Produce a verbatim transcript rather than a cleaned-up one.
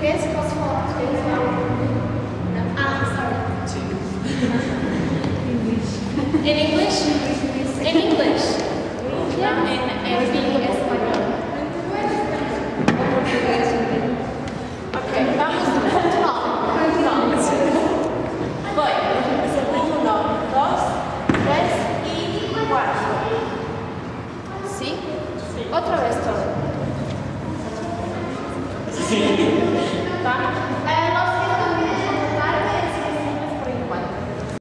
português posso falar português? Não. Ah, sorry. In English? In English? In English.